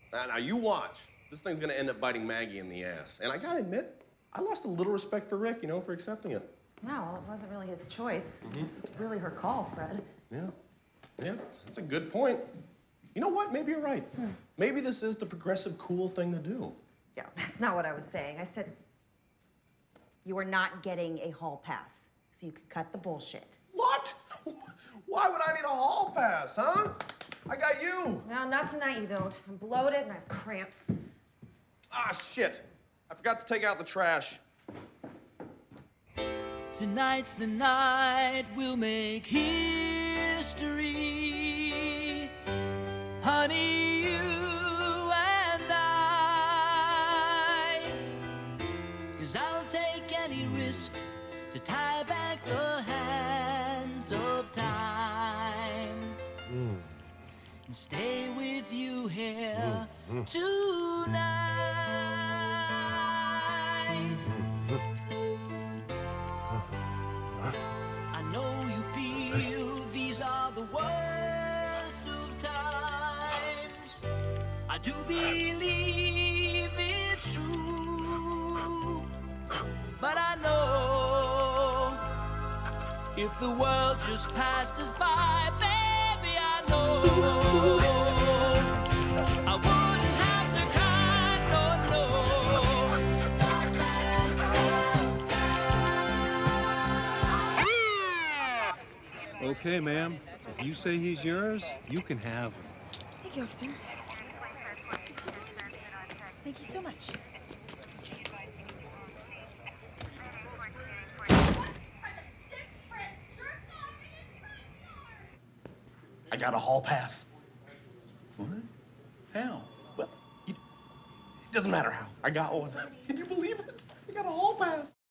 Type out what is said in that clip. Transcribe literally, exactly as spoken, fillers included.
Now, now, you watch. This thing's gonna end up biting Maggie in the ass. And I gotta admit, I lost a little respect for Rick, you know, for accepting it. No, well, it wasn't really his choice. Mm-hmm. This is really her call, Fred. Yeah. Yeah, that's a good point. You know what? Maybe you're right. Hmm. Maybe this is the progressive, cool thing to do. Yeah, that's not what I was saying. I said you are not getting a hall pass, so you can cut the bullshit. What? Why would I need a hall pass, huh? I got you. No, not tonight you don't. I'm bloated and I have cramps. Ah, shit. I forgot to take out the trash. Tonight's the night we'll make history. Honey, you and I. 'Cause I'll take any risk to tie back the hands of time. Mm. And stay with you here mm. Mm. tonight. I know you feel these are the worst of times. I do believe it's true, but I know if the world just passed us by, baby, I know I wouldn't have to cry, no, no. Okay, ma'am. If you say he's yours, you can have him. Thank you, officer. Thank you so much. I got a hall pass. What? How? Well, it doesn't matter how. I got one. Can you believe it? I got a hall pass.